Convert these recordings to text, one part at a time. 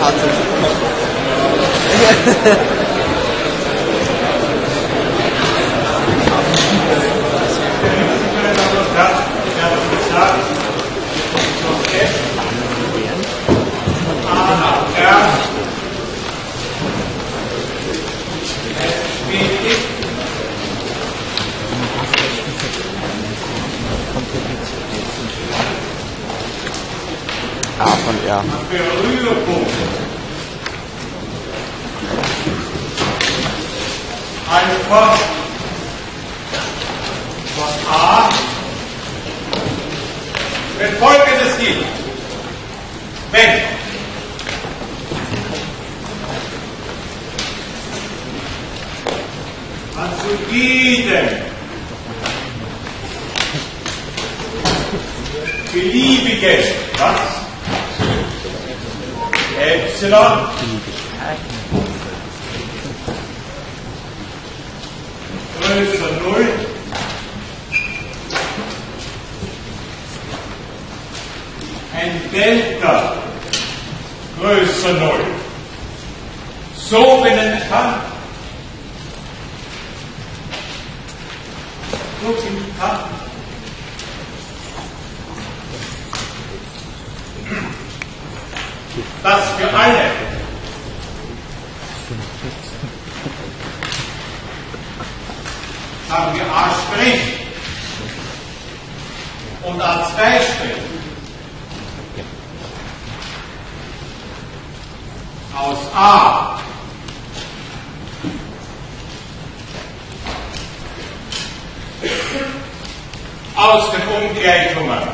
A von R. Berührpunkt. Einfach von A, wenn Folgendes gibt. Wenn man zu jedem beliebigen, was? Epsilon größer 0 ein Delta größer 0 so benennen kann, so finden kann, dass für alle sagen wir A' und A2' aus A aus den Umgleichungen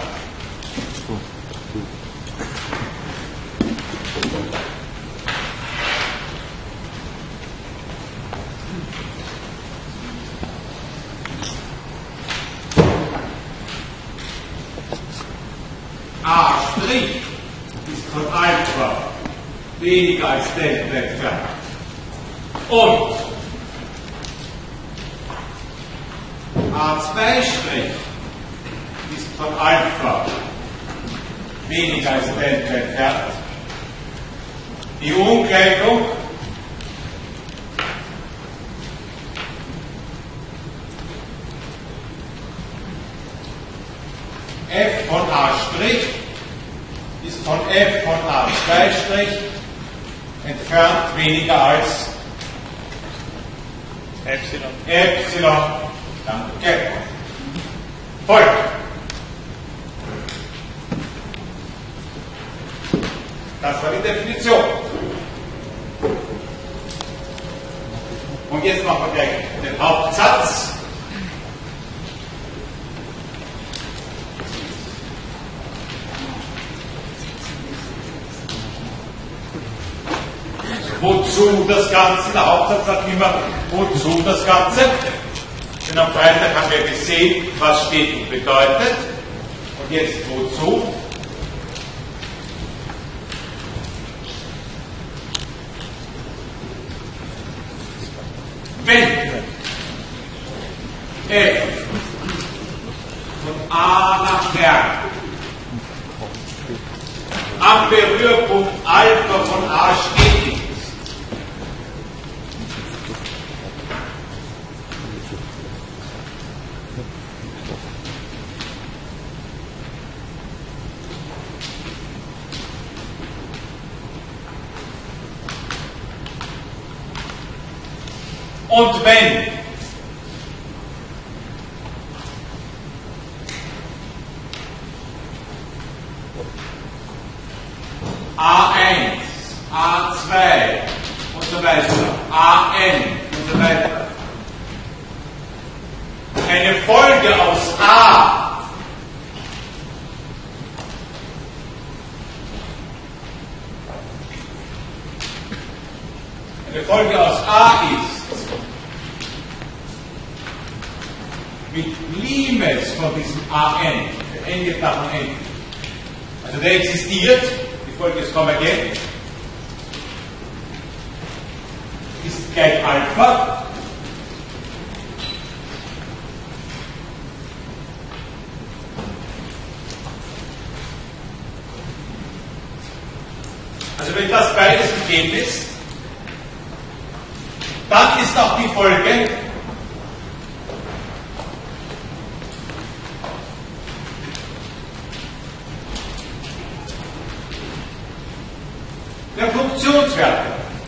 A' ist von Alpha weniger als Delta entfernt. Und A2' ist von Alpha weniger als Delta entfernt. Die Umgleichung f von A' ist von f von A2' entfernt weniger als Epsilon. Epsilon. Danke. Folgt. Das war die Definition. Und jetzt machen wir gleich den Hauptsatz. Wozu das Ganze? Der Hauptsatz sagt immer, wozu das Ganze? Denn am Freitag haben wir gesehen, was steht und bedeutet. Und jetzt wozu? Wenn f von A nach R am Berührpunkt Alpha von A stetig ist, und wenn A1, A2 und so weiter, AN und so weiter eine Folge aus A ist mit Limes von diesem AN, der n geht nach unendlich. Also der existiert, die Folge ist konvergent, ist gleich Alpha. Also wenn das beides gegeben ist, dann ist auch die Folge der Funktionswerte.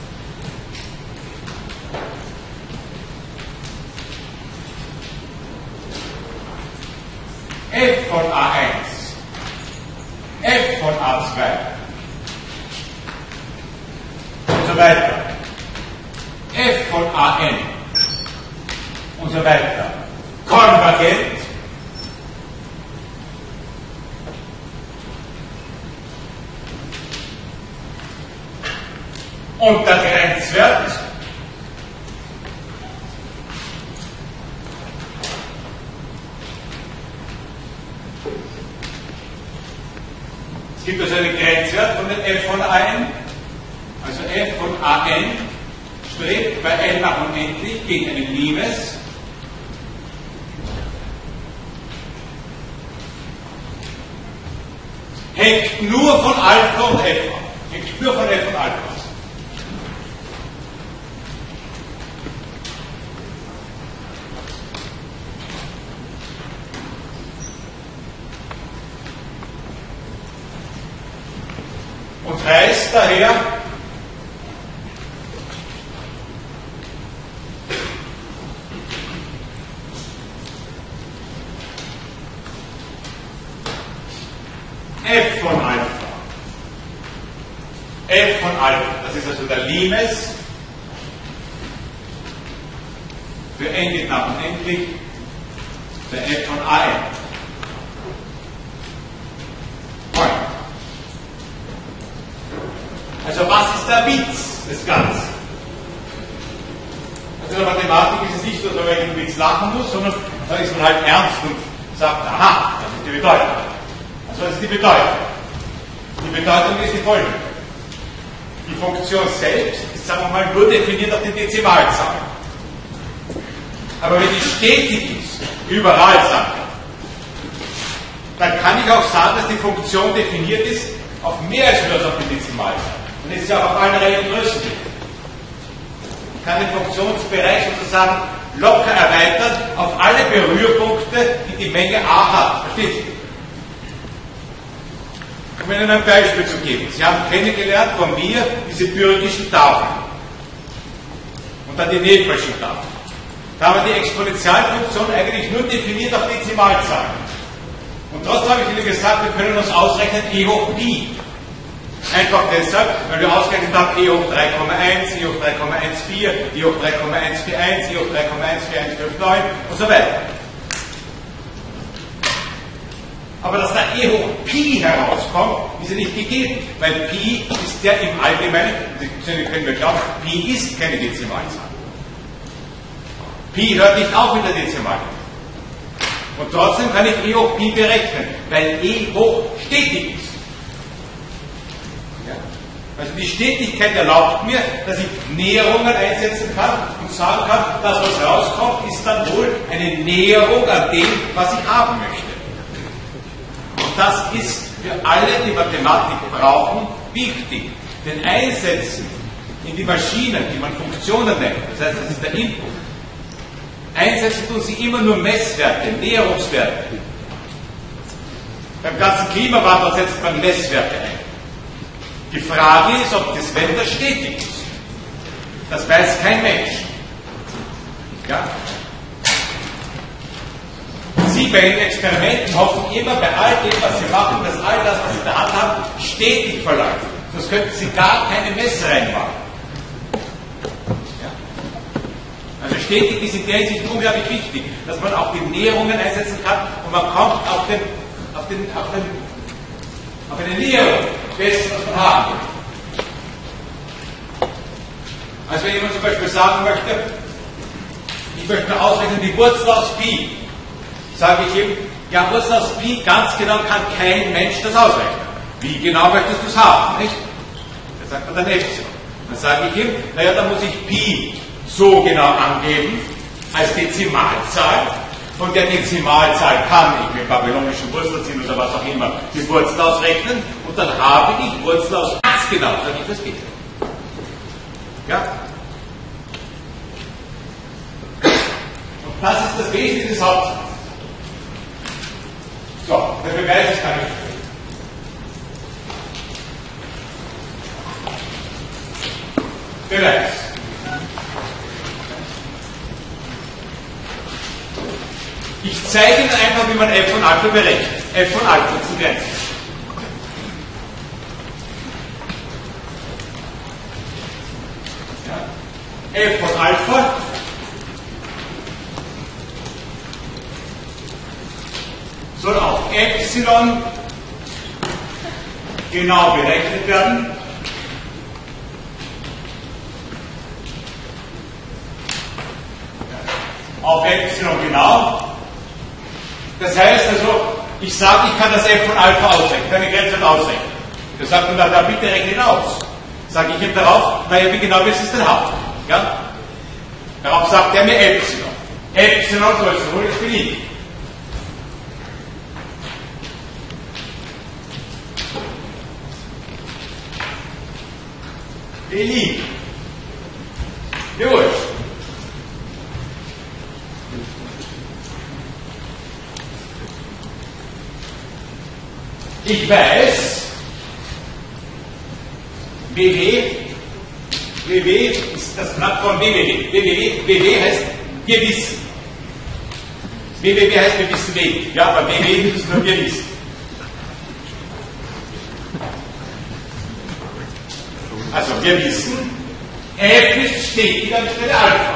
F von A1, F von A2 und so weiter, F von AN und so weiter, konvergent und der Grenzwert es gibt also einen Grenzwert von den F von AN, also F von AN strebt bei N nach unendlich gegen einen Limes hängt nur von Alpha und F ab. Hängt nur von F und Alpha ab. Und heißt daher, F von Alpha. F von Alpha, das ist also der Limes für n geht nach unendlich, der F von AN. Also was ist der Witz des Ganzen? Also in der Mathematik ist es nicht so, dass man wegen dem Witz lachen muss, sondern da ist man halt ernst und sagt, aha, das ist die Bedeutung. Also das ist die Bedeutung. Die Bedeutung ist die folgende. Die Funktion selbst ist, sagen wir mal, nur definiert auf die Dezimalzahl. Aber wenn die stetig ist, überall sagen, dann kann ich auch sagen, dass die Funktion definiert ist auf mehr als nur auf die Dezimalzahl. Und es ist ja auch auf allen reellen Größen. Ich kann den Funktionsbereich sozusagen locker erweitern auf alle Berührpunkte, die die Menge A hat. Versteht ihr? Um Ihnen ein Beispiel zu geben. Sie haben kennengelernt von mir diese bürgerlichen Tafeln. Und dann die Nebelschen Tafeln. Da haben wir die Exponentialfunktion eigentlich nur definiert auf Dezimalzahlen. Und trotzdem habe ich Ihnen gesagt, wir können uns ausrechnen E hoch Pi. Einfach deshalb, weil wir ausgerechnet haben E hoch 3,1, E hoch 3,14, E hoch 3,141, E hoch 3,14159 und so weiter. Aber dass da E hoch Pi herauskommt, ist ja nicht gegeben, weil Pi ist ja im Allgemeinen, das können wir glauben, Pi ist keine Dezimalzahl. Pi hört nicht auf mit der Dezimal. Und trotzdem kann ich E hoch Pi berechnen, weil E hoch stetig ist. Ja? Also die Stetigkeit erlaubt mir, dass ich Näherungen einsetzen kann und sagen kann, das was rauskommt, ist dann wohl eine Näherung an dem, was ich haben möchte. Und das ist für alle, die Mathematik brauchen, wichtig. Denn einsetzen in die Maschinen, die man Funktionen nennt, das heißt, das ist der Input, einsetzen tun sie immer nur Messwerte, Näherungswerte. Beim ganzen Klimawandel setzt man Messwerte ein. Die Frage ist, ob das Wetter stetig ist. Das weiß kein Mensch. Ja? Sie bei den Experimenten hoffen immer bei all dem, was Sie machen, dass all das, was Sie in der Hand haben, stetig verläuft. Sonst könnten Sie gar keine Messe reinmachen. Ja? Also stetig ist in der Hinsicht unglaublich wichtig, dass man auch die Näherungen einsetzen kann und man kommt auf eine Näherung dessen, was man haben will. Also wenn jemand zum Beispiel sagen möchte, ich möchte mir ausrechnen die Wurzel aus Pi, sage ich ihm, ja, Wurzel aus Pi, ganz genau kann kein Mensch das ausrechnen. Wie genau möchtest du es haben, nicht? Dann sagt man dann Epsilon. Dann sage ich ihm, naja, dann muss ich Pi so genau angeben, als Dezimalzahl. Von der Dezimalzahl kann ich mit babylonischen Wurzeln oder was auch immer die Wurzel ausrechnen und dann habe ich Wurzel aus ganz genau, sage ich, das geht. Ja? Und das ist das Wesentliche des Hauptsatzes. So, der Beweis ist gar nicht schön. Beweis. Ich zeige Ihnen einfach, wie man f von Alpha berechnet. F von Alpha zu Grenzen. Ja. F von Alpha soll auf Epsilon genau berechnet werden. Auf Epsilon genau. Das heißt also, ich sage, ich kann das f von Alpha ausrechnen, kann die Grenze ausrechnen. Das sagt man da bitte rechnen aus. Sage ich ihm darauf, naja, wie genau willst du es denn haben? Ja? Darauf sagt er mir Epsilon. Epsilon soll es wohl beliebig. Beliebig. Mir wurscht. Ich weiß, WW ist das Plattform WWW. WW heißt, wir wissen. WWW heißt, wir wissen wenig. Ja, aber WW müssen nur wir wissen. Also, wir wissen, F ist stetig anstelle Alpha.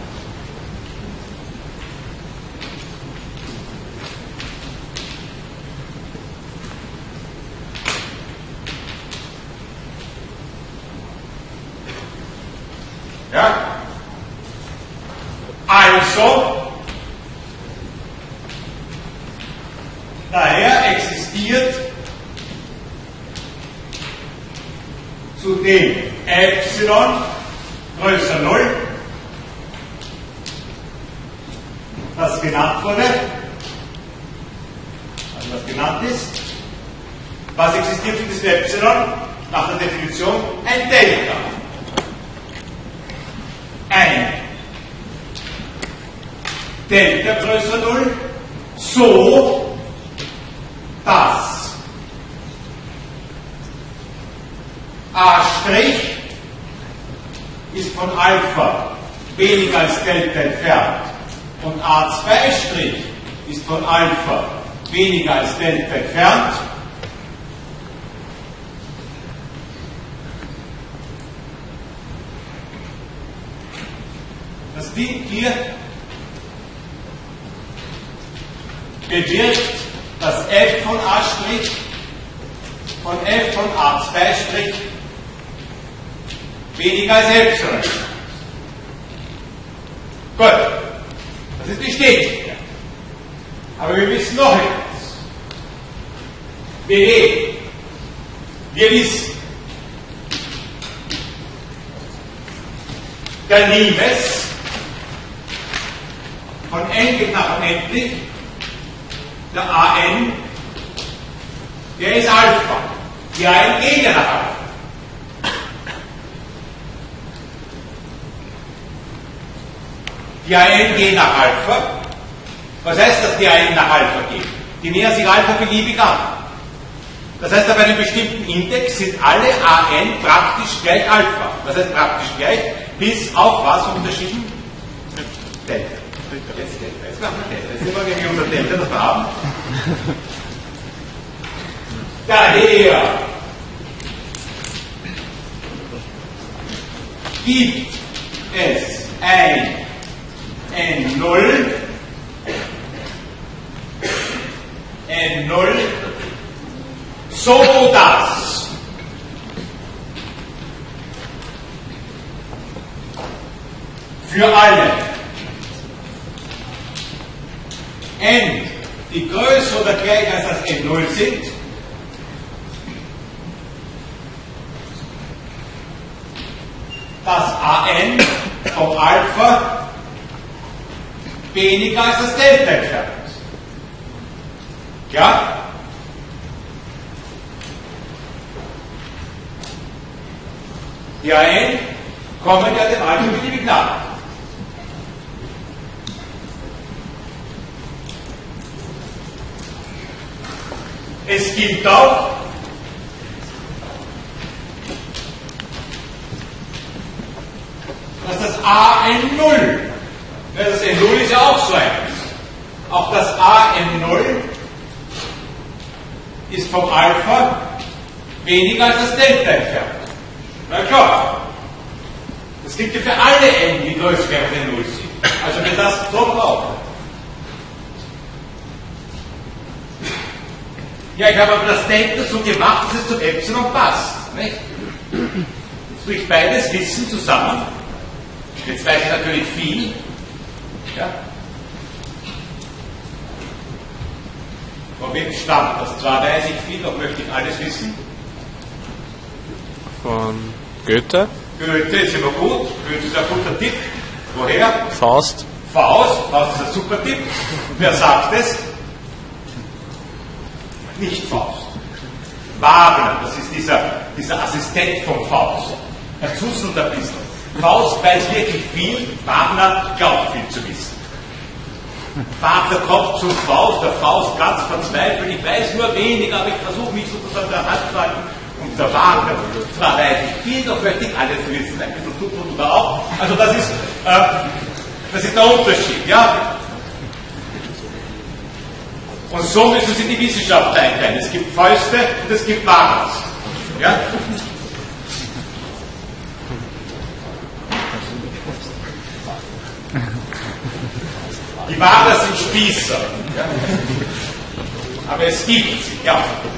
Ja? Also, daher existiert zu dem Epsilon größer 0, das genannt wurde, also was genannt ist, was existiert für dieses Epsilon nach der Definition? Ein Delta. Ein Delta größer 0, so dass A' ist von Alpha weniger als Delta entfernt und A2' ist von Alpha weniger als Delta entfernt. Das Ding hier bewirkt, dass f von A' von f von A2' weniger als Epsilon. Gut, das ist bestätigt. Aber wir wissen noch etwas. Wir wissen, der Limes von n geht nach unendlich, der AN, der ist Alpha. Die AN geht ja nach Alpha. Die AN geht nach Alpha. Was heißt, dass die AN nach Alpha geht? Die nähern sich Alpha beliebig an. Das heißt, bei einem bestimmten Index sind alle AN praktisch gleich Alpha. Das heißt praktisch gleich, bis auf was unterschieden? Delta. Jetzt machen wir Delta. Jetzt sehen wir, wie unser Delta das wir haben. Daher gibt es ein N0, so dass für alle n, die größer oder gleich als das N0 sind, das AN vom Alpha weniger als das Delta entfernt ist. Ja? Die AN kommen ja dem Alpha beliebig nach. Es gilt auch, dass das AN0, das N0 ist ja auch so eins, auch das AN0 ist vom Alpha weniger als das Delta entfernt. Na klar, das gilt ja für alle N, die größer als N0 sind. Also für das doch auch. Ja, ich habe aber das Delta so gemacht, dass es zum Epsilon passt. Nicht? Jetzt tue ich beides Wissen zusammen. Jetzt weiß ich natürlich viel. Ja? Von wem stammt das? Zwar weiß ich viel, doch möchte ich alles wissen. Von Goethe. Goethe ist immer gut. Goethe ist ein guter Tipp. Woher? Faust. Faust. Faust ist ein super Tipp. Und wer sagt es? Nicht Faust. Wagner, das ist dieser Assistent von Faust. Er zuselt ein bisschen. Faust weiß wirklich viel, Wagner glaubt viel zu wissen. Wagner kommt zum Faust, der Faust ganz verzweifelt, ich weiß nur wenig, aber ich versuche mich sozusagen der Hand zu halten. Und der Wagner, zwar weiß ich viel, doch möchte ich alles wissen, ein bisschen tut und da auch. Also das ist der Unterschied, ja. Und so müssen Sie die Wissenschaft einteilen. Es gibt Fäuste und es gibt Wagners. Ja? Die Wagner sind Spießer. Ja? Aber es gibt sie, ja.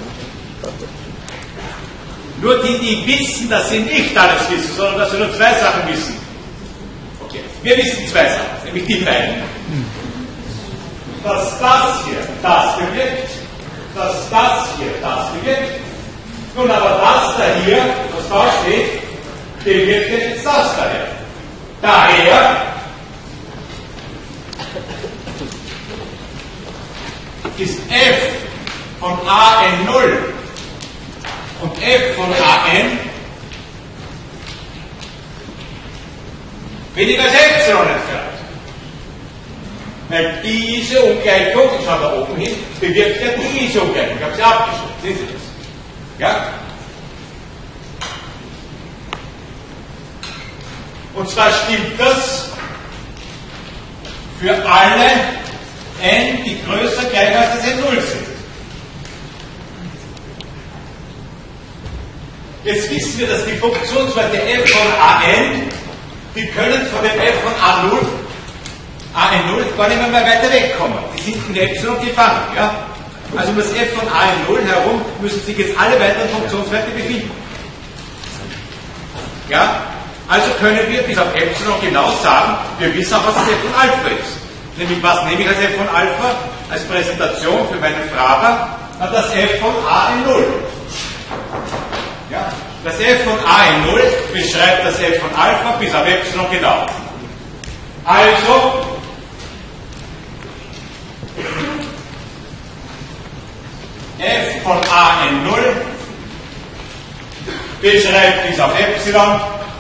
Nur die wissen, dass sie nicht alles wissen, sondern dass sie nur zwei Sachen wissen. Okay, wir wissen zwei Sachen, nämlich die beiden. Dass das hier das bewirkt, dass das hier das bewirkt. Nun aber das da hier, was da steht, bewirkt jetzt das da hier. Daher ist f von AN0 und f von AN weniger als Epsilon entfernt. Weil diese Ungleichung, ich schaue da oben hin, bewirkt ja diese Ungleichung. Ich habe sie abgeschrieben. Sehen Sie das? Ja? Und zwar stimmt das für alle n, die größer gleich als das n0 sind. Jetzt wissen wir, dass die Funktionswerte f von an, die können von dem f von a0 gar nicht mehr weiter wegkommen. Die sind in der Epsilon gefangen. Ja? Also um das f von a0 herum müssen sich jetzt alle weiteren Funktionswerte befinden. Ja? Also können wir bis auf Epsilon genau sagen, wir wissen auch, was das f von Alpha ist. Nämlich was nehme ich als f von Alpha? Als Präsentation für meinen Frager das f von a0. Ja? Das f von a0 beschreibt das f von Alpha bis auf Epsilon genau. Also f von a0 beschreibt bis auf Epsilon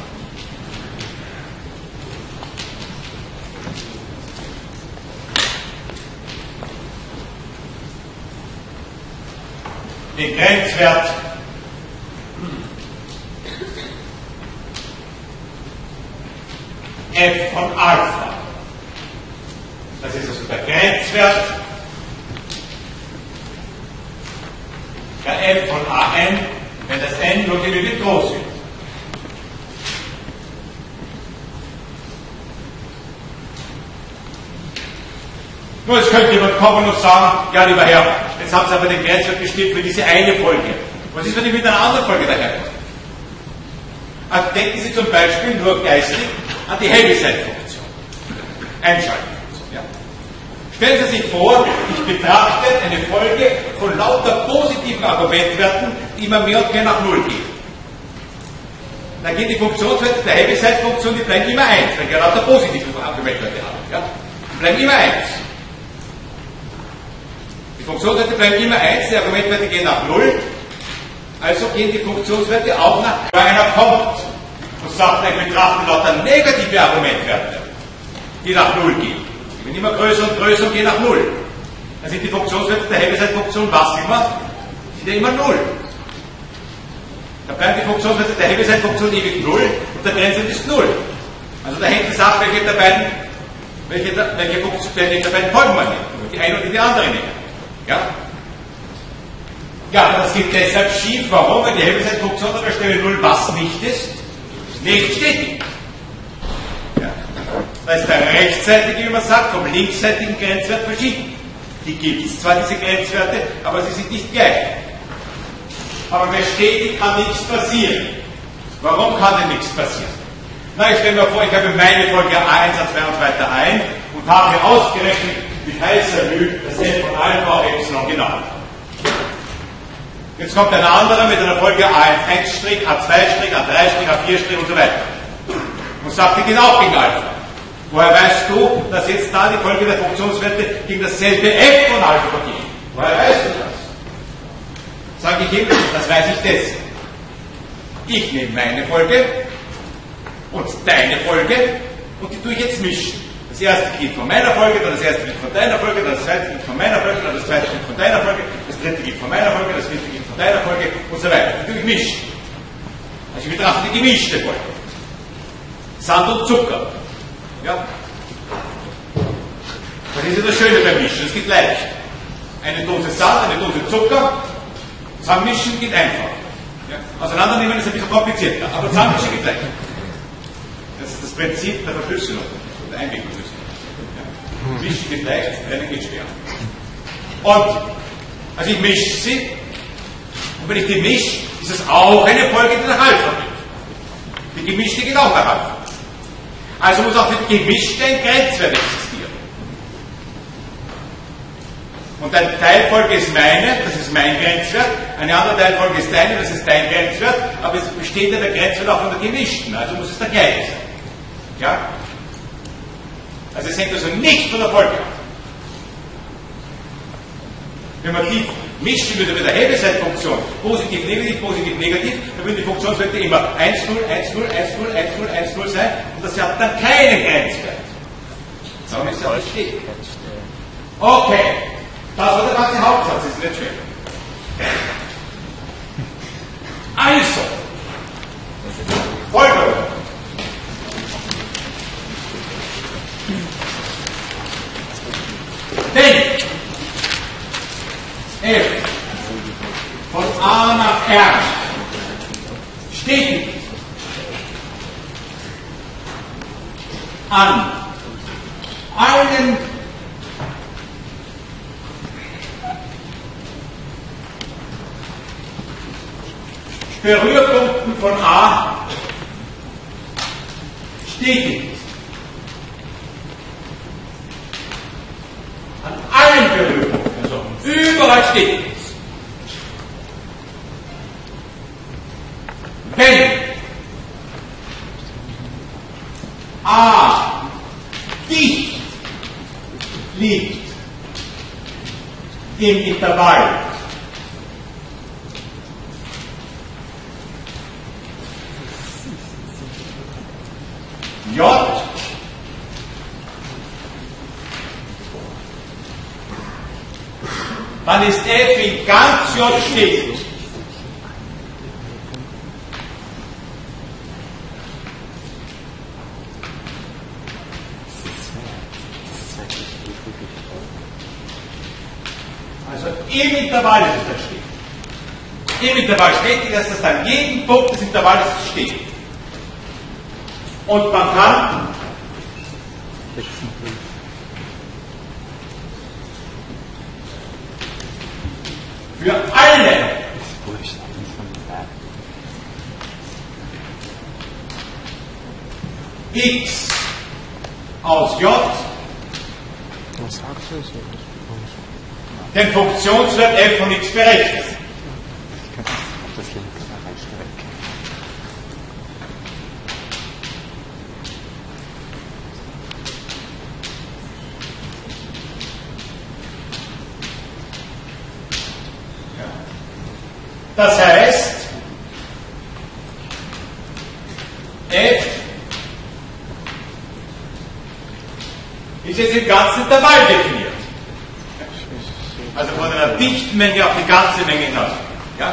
den Grenzwert f von Alpha. Das ist also der Grenzwert der f von an, wenn das n nur genügend groß wird. Nur jetzt könnte jemand kommen und sagen, ja lieber Herr, jetzt haben Sie aber den Grenzwert bestimmt für diese eine Folge. Was ist, wenn ich mit einer anderen Folge daherkomme? Also denken Sie zum Beispiel nur geistig an die Heaviside-Funktion. Einschaltfunktion. Ja. Stellen Sie sich vor, ich betrachte eine Folge von lauter positiven Argumentwerten, die immer mehr und mehr nach Null gehen. Dann gehen die Funktionswerte der Heaviside-Funktion, die bleiben immer 1, weil wir lauter positive Argumentwerte haben. Ja. Die bleiben immer 1. Die Funktionswerte bleiben immer 1, die Argumentwerte gehen nach 0, also gehen die Funktionswerte auch nach, wenn einer kommt und sagt, ich betrachte lauter negative Argumentwerte, die nach 0 gehen. Die werden immer größer und größer und gehen nach 0. Dann sind die Funktionswerte der Heaviside-Funktion was immer? Sind ja immer 0. Dann bleiben die Funktionswerte der Heaviside-Funktion ewig 0 und der Grenzwert ist 0. Also da hängt es ab, welche der beiden Folgen man nimmt. Die eine oder die andere nehmen. Ja? Ja, das geht deshalb schief. Warum? Weil die Heaviside-Funktion an der Stelle 0 was nicht ist? Nicht stetig. Ja. Da ist der rechtsseitige, wie man sagt, vom linksseitigen Grenzwert verschieden. Die gibt es zwar, diese Grenzwerte, aber sie sind nicht gleich. Aber bei stetig kann nichts passieren. Warum kann denn nichts passieren? Na, ich stelle mir vor, ich habe meine Folge A1, A2 und weiter ein und habe ausgerechnet mit heißer Mühe das F von Alpha auf Epsilon genau. Jetzt kommt ein anderer mit einer Folge A1', A2', A3', A4' und so weiter. Und sagt, die gehen auch gegen Alpha. Woher weißt du, dass jetzt da die Folge der Funktionswerte gegen dasselbe F von Alpha geht? Woher weißt du das? Sage ich ihm, das weiß ich deswegen. Ich nehme meine Folge und deine Folge und die tue ich jetzt mischen. Das erste geht von meiner Folge, dann das erste geht von deiner Folge, dann das zweite geht von meiner Folge, dann das zweite geht von deiner Folge, das dritte geht von meiner Folge, das vierte geht von deiner Folge und so weiter. Die tue ich mischen. Also ich betrachte die gemischte Folge. Sand und Zucker. Ja? Das ist ja das Schöne beim Mischen, es geht leicht. Eine Dose Sand, eine Dose Zucker, zusammenmischen geht einfach. Ja? Auseinandernehmen ist ein bisschen komplizierter, aber zusammenmischen geht leicht. Das ist das Prinzip der Verschlüsselung, der Einwegverschlüsselung. Ja? Mischen geht leicht, trennen geht schwer. Und, also ich mische sie, und wenn ich die mische, ist es auch eine Folge, die nach Alpha geht. Die gemischte geht auch nach Alpha. Also muss auch für die gemischte ein Grenzwert existieren. Und eine Teilfolge ist meine, das ist mein Grenzwert, eine andere Teilfolge ist deine, das ist dein Grenzwert, aber es besteht ja der Grenzwert auch von der gemischten, also muss es der gleiche sein. Ja? Also es hängt also nicht von der Folge ab. Wenn man die mischen würde mit der Heaviside-Funktion, positiv, negativ, dann würden die Funktionswerte immer 1, 0, 1, 0, 1, 0, 1, 0, 1, 0 sein und das hat dann keinen Grenzwert. Darum ist ja nicht stetig. Okay, das war der ganze Hauptsatz, ist nicht schwer. Also, Folgerung. Wenn F von A nach R stetig an allen Berührpunkten von A stetig ist. An allen Berührpunkten, also überall stetig ist. Wenn A dicht liegt im Intervall J dann ist F in ganz J stetig. Also im Intervall ist es dann stetig. Im Intervall stetig, dass das an jedem Punkt des Intervalls steht. Und man kann für alle x aus j den Funktionswert f von x berechnen. Das heißt, f ist jetzt im ganzen Intervall definiert. Also von einer dichten Menge auf die ganze Menge hinaus. Ja?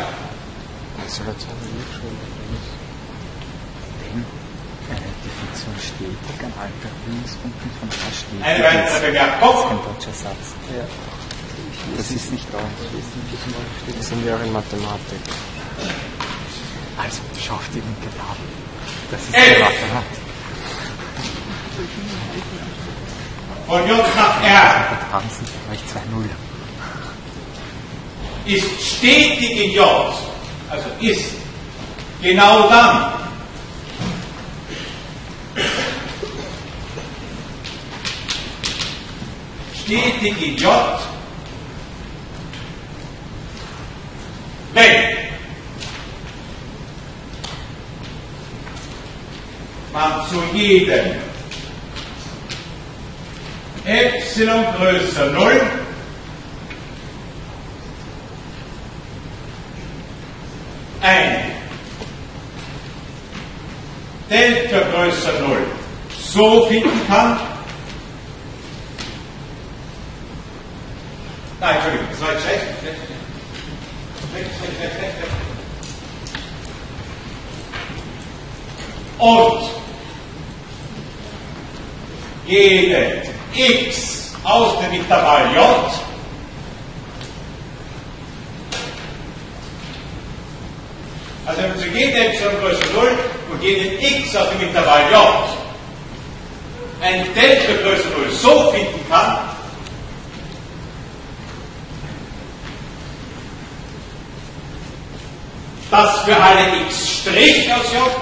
Die Funktion stetig an Alternativpunkten von A stetig. Eine weitere Bemerkung. Das ist kein deutscher Satz. Ja. Das ist nicht da. Das sind wir auch in Mathematik. Also, schau auf die linke Tafel. Das ist F. die Mathematik. Von J nach R Übertragen Sie vielleicht 2 Null. ist stetig in J, also ist genau dann, stetig in J, wenn man zu jedem Epsilon größer 0 ein Delta größer 0 so finden kann. Nein, Entschuldigung, das war jetzt schlecht. Und jede x aus dem Intervall J also wenn man zu jedem Epsilon größer 0 und jedem x aus dem Intervall J ein Delta größer 0 so finden kann, dass für alle x' aus J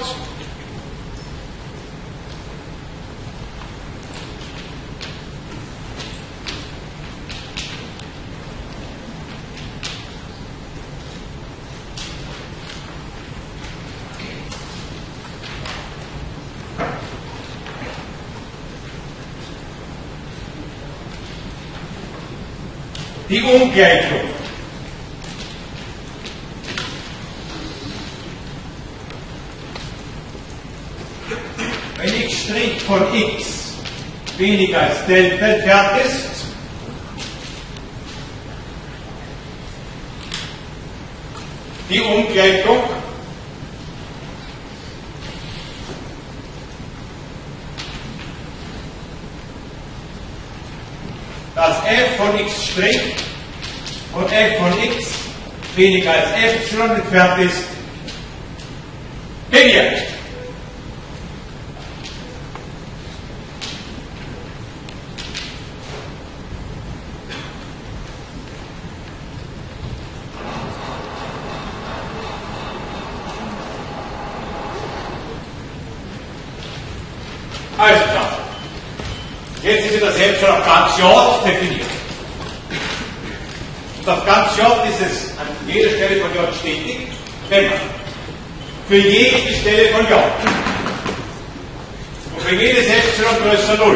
die Umgleichung wenn x' von x weniger als Delta entfernt ist, die Umgleichung dass f von x' und f von x weniger als Epsilon entfernt ist, bewirkt. Also klar. Jetzt ist das Epsilon auf ganz J definiert. Und auf ganz J ist es an jeder Stelle von J stetig, wenn man für jede Stelle von J und für jedes Epsilon größer 0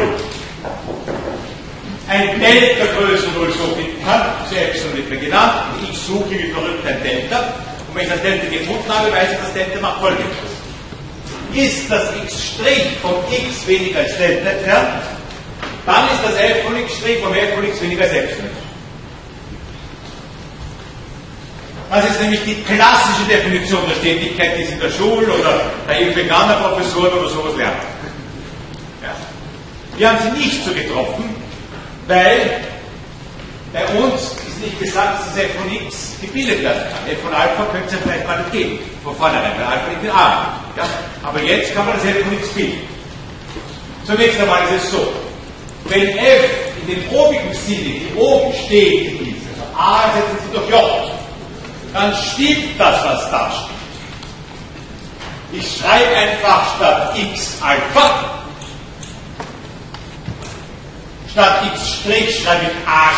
ein Delta größer 0 so finden kann, das Epsilon wird mir genannt, ich suche wie verrückt ein Delta, und wenn ich das Delta gefunden habe, weiß ich, das Delta macht Folgendes. Ist das x' von x weniger als Delta entfernt, dann ist das f von x' vom f von x weniger als Epsilon. Das ist nämlich die klassische Definition der Stetigkeit, die Sie in der Schule oder bei irgendeiner Professoren oder sowas lernen. Ja. Wir haben sie nicht so getroffen, weil bei uns ist nicht gesagt, dass das f von x gebildet werden kann. F von Alpha könnte es ja vielleicht mal nicht geben, von vornherein, weil Alpha nicht in A liegt. Ja? Aber jetzt kann man das f von x bilden. Zunächst einmal ist es so, wenn f in dem obigen Sinne, die oben steht, ist, also A ersetzen Sie durch J, dann stimmt das, was da steht. Ich schreibe einfach statt x Alpha, statt x' schreibe ich A'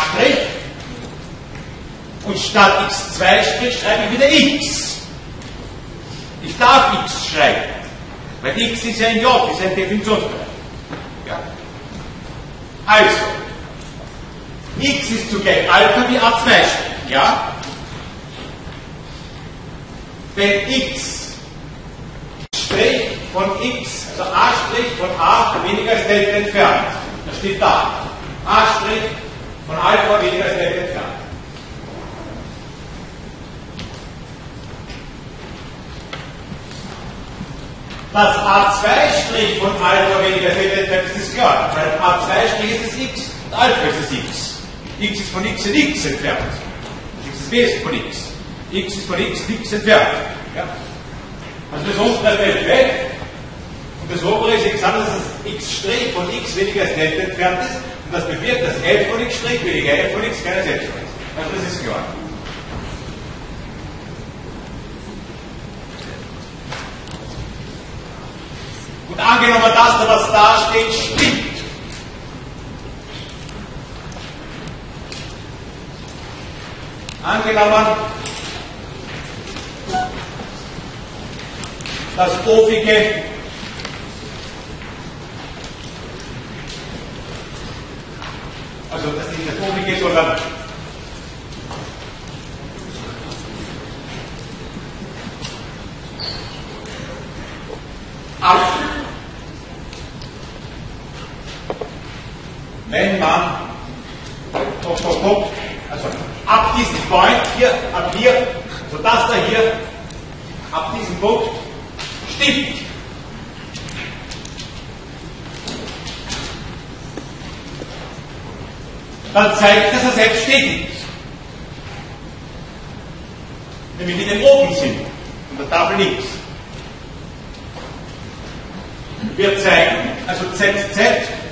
und statt x2' schreibe ich wieder x. Ich darf x schreiben, weil x ist ja ein J, ist ein Definitionsbereich. Ja. Also, x ist zugleich Alpha wie A2', ja? Wenn x' von x, also a' von a weniger als Delta entfernt. Das steht da. A' von Alpha weniger als Delta entfernt. Das A2' von Alpha weniger als Delta entfernt ist klar, weil A2' ist das x und Alpha ist das x. X ist von x in x entfernt. X ist wesentlich von x. X ist von x in x entfernt. Ja? Also das untere fällt weg und das obere ist x anderes, dass x' von x weniger als Delta entfernt ist und das bewirkt, dass f von x' weniger f von x keine Selbstständigkeit ist. Also das ist klar. Und angenommen, dass da was da steht, stimmt. Angenommen, das Ofige also das ist nicht das Ofige, sondern wenn man also ab diesem Point hier, ab hier, also das da hier, ab diesem Punkt stimmt. Dann zeigt, dass er selbst stetig ist. Nämlich mit dem oben sind, an der Tafel links. Wir zeigen, also ZZ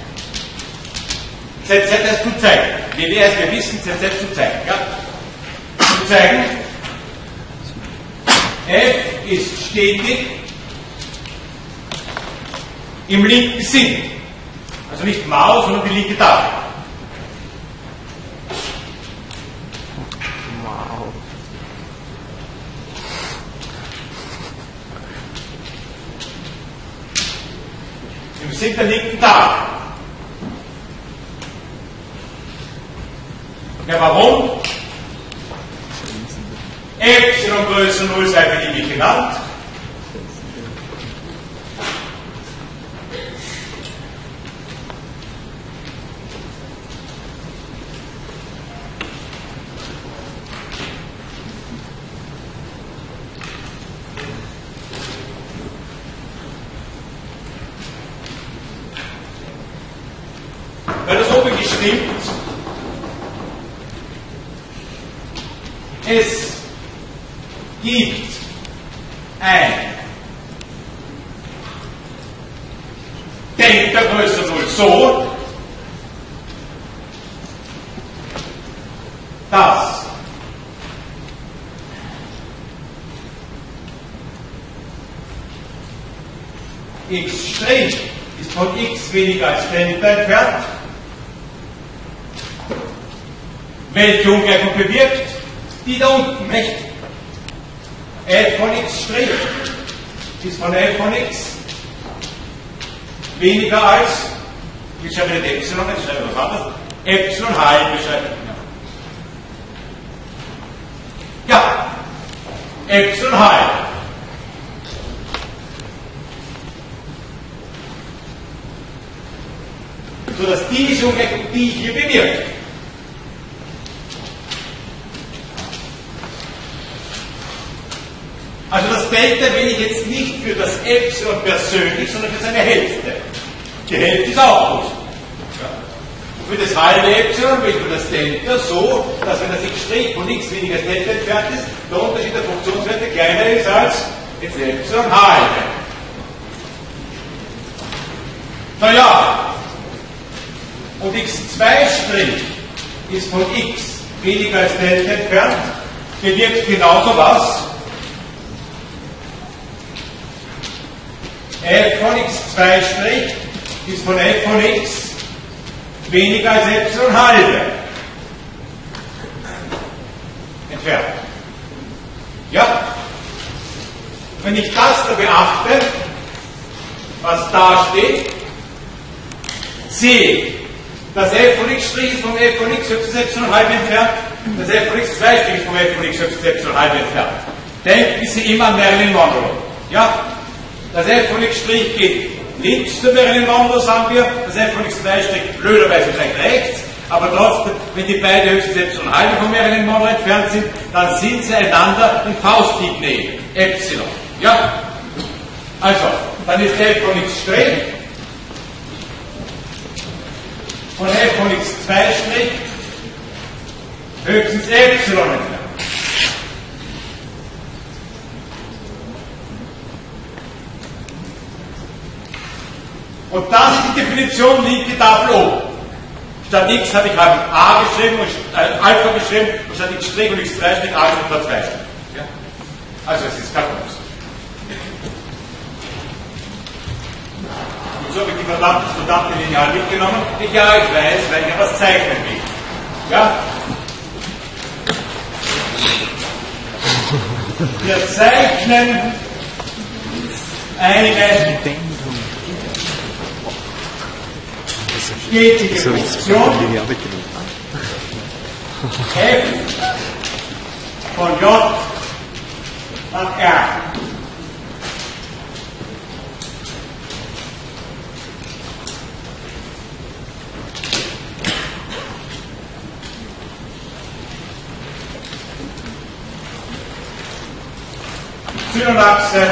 heißt zu zeigen. WW heißt wir wissen, ZZ zu zeigen. Ja? Zu zeigen, F ist stetig im linken Sinn. Also nicht Maus, sondern die linke Tafel. Wow. Im Sinn der linken Tafel. Ja, warum? Epsilon größer 0 sei beliebig genannt. Weil das oben gestimmt, es gibt ein Delta größer 0 so, dass x' ist von x weniger als Delta entfernt. Welche Ungleichung bewirkt? Die da unten, nicht? F von x' ist von f von x weniger als, ich schreibe nicht Epsilon, ich schreibe was anderes, Epsilon halbe schreibe ich. Ja, Epsilon halbe. Sodass diese Ungleichung die hier bewirkt. Also das Delta will ich jetzt nicht für das Epsilon persönlich, sondern für seine Hälfte. Die Hälfte ist auch gut. Ja. Und für das halbe Epsilon will ich für das Delta so, dass wenn das x' von x weniger als Delta entfernt ist, der Unterschied der Funktionswerte kleiner ist als jetzt Epsilon halbe. Naja, und x2' ist von x weniger als Delta entfernt, bewirkt genauso was. F von x2' ist von f von x weniger als Epsilon halbe entfernt. Ja? Wenn ich das da beachte, was da steht, sehe, dass f von x' ist von f von x höchstens Epsilon halbe entfernt, dass f von x2' ist von f von x höchstens Epsilon halbe entfernt. Denken Sie immer an Marilyn Monroe. Ja? Das f von x' geht links zum Merilin-Modulo, sagen wir, das f von x2' blöderweise gleich rechts, aber trotzdem, wenn die beiden höchstens epsilon halbe vom Merilin-Modulo entfernt sind, dann sind sie einander in Fausthieb neben Epsilon. Ja? Also, dann ist f von x' von f von x2' höchstens Epsilon entfernt. Und das ist die Definition linke Tafel oben. Statt x habe ich halt a geschrieben, Alpha geschrieben, und statt x' und x2' a und 2'. Ja? Also es ist kein Kunst. Und so habe ich die verdammte Lineal mitgenommen. Ja, ich weiß, weil ich ja was zeichnen will. Ja? Wir zeichnen eine stetige Funktion f von j nach r. Y-Achse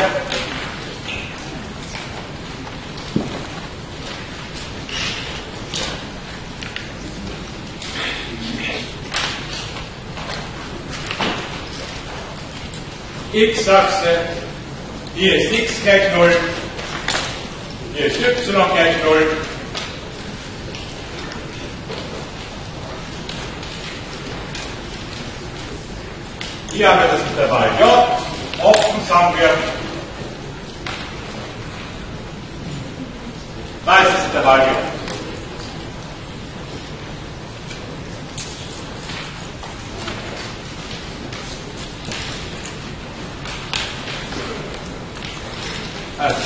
X-Achse, hier ist x gleich 0, hier ist y gleich 0, hier haben wir das Intervall j, offen sagen wir, da ist das Intervall j. Also,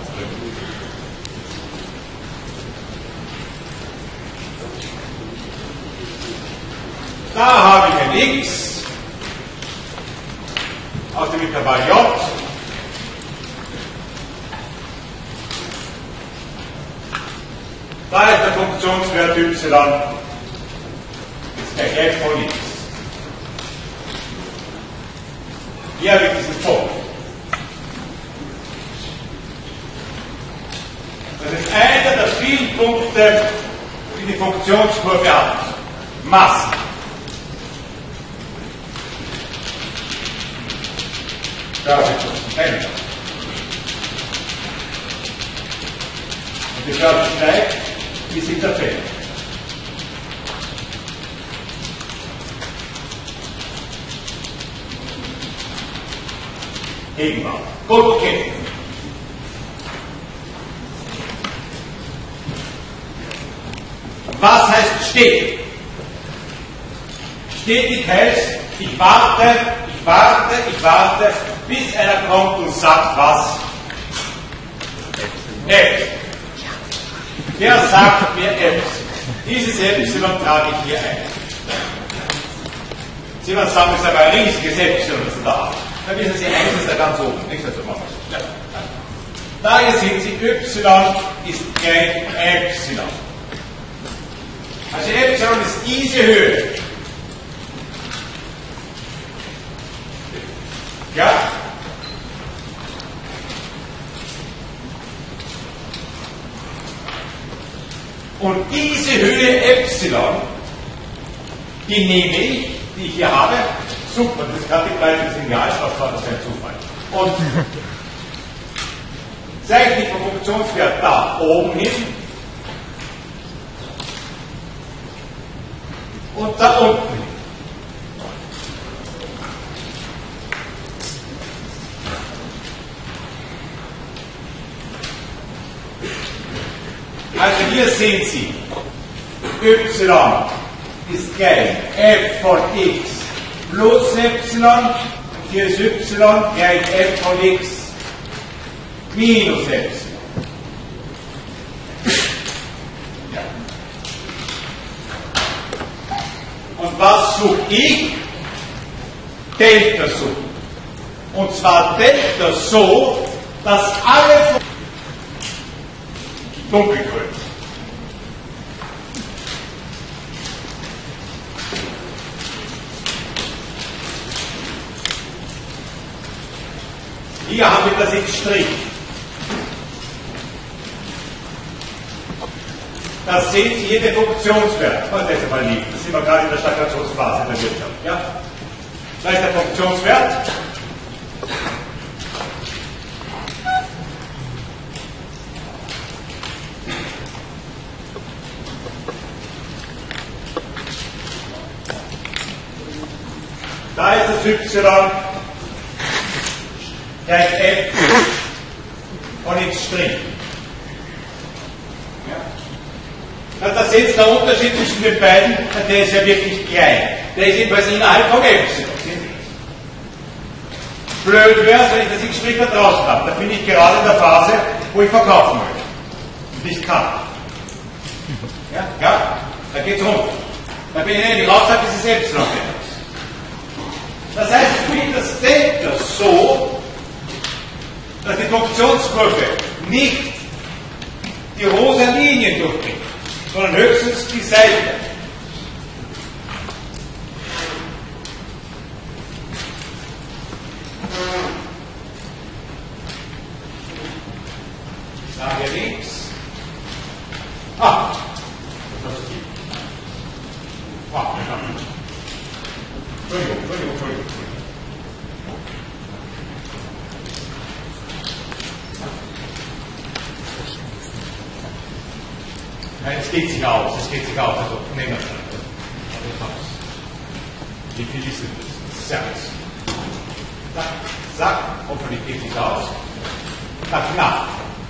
da habe ich ein x aus dem Intervall j. Da ist der Funktionswert y ist gleich f von x. Hier habe ich diesen Punkt. Das ist einer der vielen Punkte, die die Funktionskurve hat. Masse. Da habe ich das. Und die Kurve steigt, bis in der Feld. Gegenwart. Gut, okay. Was heißt stetig? Stetig heißt, ich warte, bis einer kommt und sagt, was? F. Der sagt mir F. Dieses Epsilon trage ich hier ein. Sie werden sagen, das ist aber ein riesiges Epsilon, das Sie da haben. Dann wissen Sie, eins ist da ganz oben. Nichts dazu machen. Ja. Daher sehen Sie, Y ist gleich Epsilon. Also Epsilon ist diese Höhe. Ja? Und diese Höhe Epsilon, die nehme ich, die ich hier habe, super, das kann die Breite des Lineals, was war das für ein Zufall. Und zeichne ich vom Funktionswert da oben hin und da unten hin. Also hier sehen Sie, y ist gleich f von x plus Epsilon, und hier ist y gleich f von x minus Epsilon. Ja. Und was suche ich? Delta suchen. Und zwar Delta so, dass alle dunkelgrün. Hier haben wir das X'. Das sind hier die Funktionswerte. Das ist mal lieb. Das sind wir gerade in der Stagnationsphase in der Wirtschaft. Ja? Da ist der Funktionswert. Da ist das Y gleich F und X'. Da seht ihr, der Unterschied zwischen den beiden, der ist ja wirklich klein. Der ist jedenfalls innerhalb von Epsilon. Blöd wäre es, wenn ich das X' da draußen habe. Da bin ich gerade in der Phase, wo ich verkaufen möchte. Und nicht kann. Ja, da geht es runter. Da bin ich nämlich raus, dieses Epsilon. Das heißt, ich finde das Delta so, dass die Funktionskurve nicht die rosa Linien durchbringt, sondern höchstens die Seite. Sage links. Das ist die. Entschuldigung. Nein, es geht sich aus, also nehmen wir das. Wie viel ist denn das? 6. Zack, hoffentlich geht sich aus. Na knapp.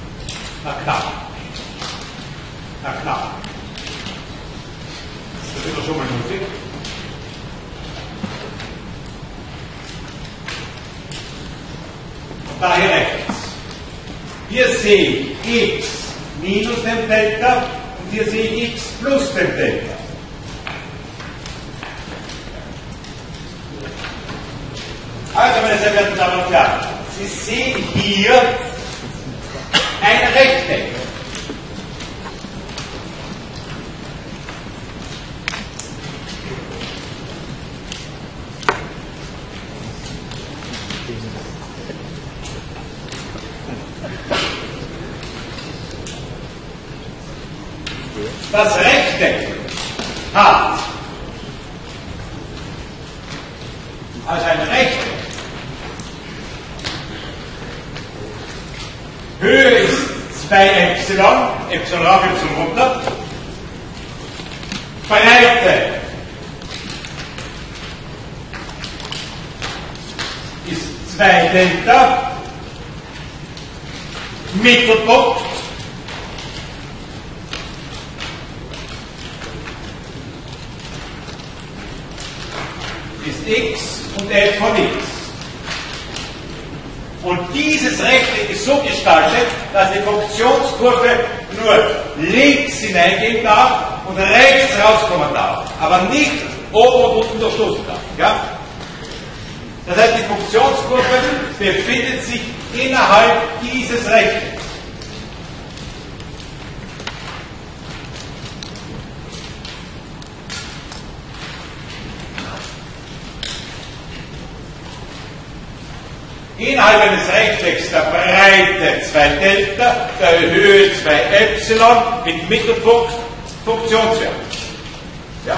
Das ist doch schon mal lustig. Und daher rechts. Hier sehe ich x minus dem Delta. Hier sehe ich x plus dem Delta. Also, meine sehr verehrten Damen und Herren, Sie sehen hier ein Rechteck. Das Rechteck hat also ein Rechteck. Höhe ist 2 Epsilon, Epsilon rauf, Epsilon runter. Breite ist 2 Delta. Mittelpunkt ist x und f von x. Und dieses Rechteck ist so gestaltet, dass die Funktionskurve nur links hineingehen darf und rechts rauskommen darf, aber nicht oben und unten durchstoßen darf. Ja? Das heißt, die Funktionskurve befindet sich innerhalb dieses Rechtecks. Innerhalb eines Rechtecks der Breite 2 Delta, der Höhe 2 Epsilon mit Mittelpunkt Funktionswert. Ja?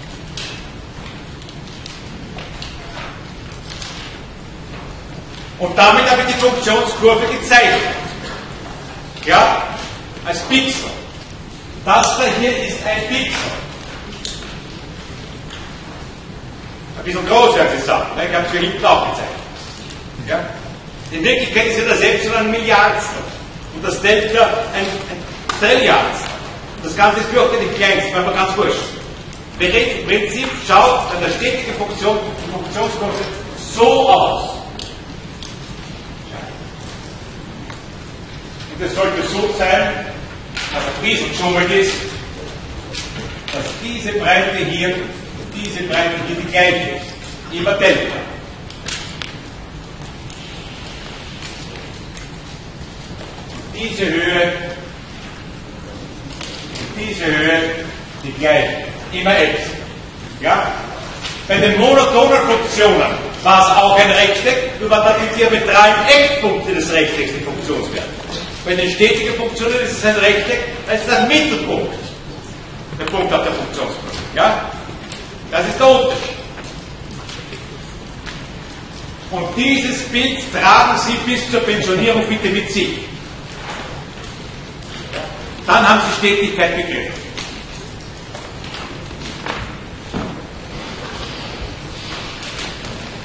Und damit habe ich die Funktionskurve gezeichnet. Ja? Als Pixel. Das da hier ist ein Pixel. Ein bisschen größer als ich sage. Ich habe es hier hinten auch gezeichnet. Ja? In Wirklichkeit ist ja das Epsilon ein Milliardstel und das Delta ein Trilliardstel. Das Ganze ist fürchterlich klein, das ist mir ganz wurscht. Wir reden im Prinzip, schaut an der stetigen Funktion, die Funktionskurve so aus. Und es sollte so sein, dass ein Riesenschummel ist, dass diese Breite hier und diese Breite hier die gleiche ist. Immer Delta. diese Höhe, die gleich immer x. Ja? Bei den monotonen Funktionen war es auch ein Rechteck, nur man multipliziert mit 3 Eckpunkte des Rechtecks die Funktionswerte. Bei den stetigen Funktionen ist es ein Rechteck, das ist ein Mittelpunkt. Der Punkt auf der Funktionskurve. Ja? Das ist der Unterschied. Und dieses Bild tragen Sie bis zur Pensionierung bitte mit sich. Dann haben Sie Stetigkeit begriffen.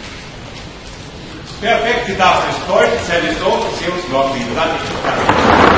Perfekt, Sie darf es folgen, Zeit ist tot, Sie uns morgen wieder. Danke.